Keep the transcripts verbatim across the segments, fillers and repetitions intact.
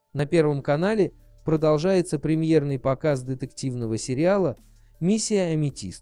На Первом канале продолжается премьерный показ детективного сериала «Миссия Аметист».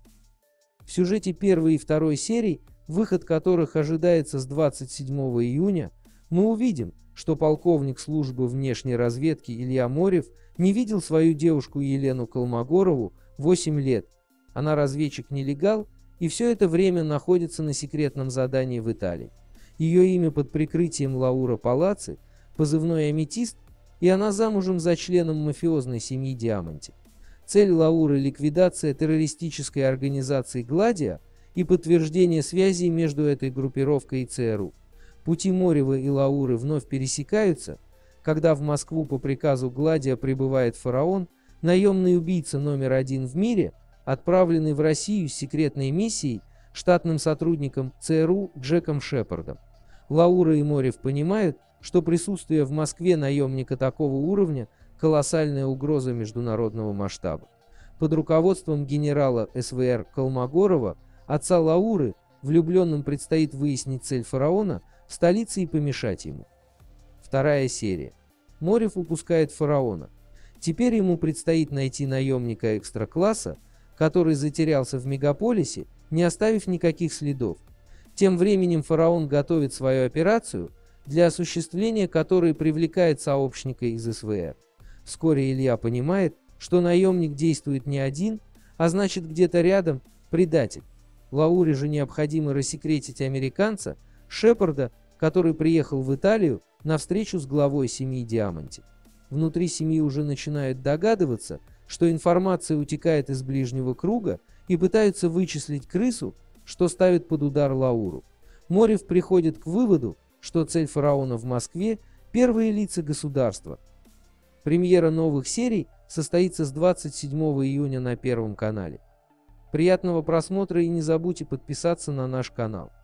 В сюжете первой и второй серий, выход которых ожидается с двадцать седьмого июня, мы увидим, что полковник службы внешней разведки Илья Морев не видел свою девушку Елену Колмогорову восемь лет. Она разведчик-нелегал и все это время находится на секретном задании в Италии. Ее имя под прикрытием Лаура Палацци, позывной «Аметист», и она замужем за членом мафиозной семьи Диаманти. Цель Лауры – ликвидация террористической организации «Гладиа» и подтверждение связей между этой группировкой и ЦРУ. Пути Морева и Лауры вновь пересекаются, когда в Москву по приказу «Гладиа» прибывает фараон, наемный убийца номер один в мире, отправленный в Россию с секретной миссией штатным сотрудником ЦРУ Джеком Шепардом. Лаура и Морев понимают, что присутствие в Москве наемника такого уровня – колоссальная угроза международного масштаба. Под руководством генерала СВР Колмогорова, отца Лауры, влюбленным предстоит выяснить цель фараона в столице и помешать ему. Вторая серия. Морев упускает фараона. Теперь ему предстоит найти наемника экстра-класса, который затерялся в мегаполисе, не оставив никаких следов. Тем временем фараон готовит свою операцию, для осуществления которой привлекает сообщника из СВР. Вскоре Илья понимает, что наемник действует не один, а значит где-то рядом предатель. Лауре же необходимо рассекретить американца, Шепарда, который приехал в Италию на встречу с главой семьи Диаманти. Внутри семьи уже начинают догадываться, что информация утекает из ближнего круга и пытаются вычислить крысу, что ставит под удар Лауру. Морев приходит к выводу, что цель фараона в Москве – первые лица государства. Премьера новых серий состоится с двадцать седьмого июня на Первом канале. Приятного просмотра и не забудьте подписаться на наш канал.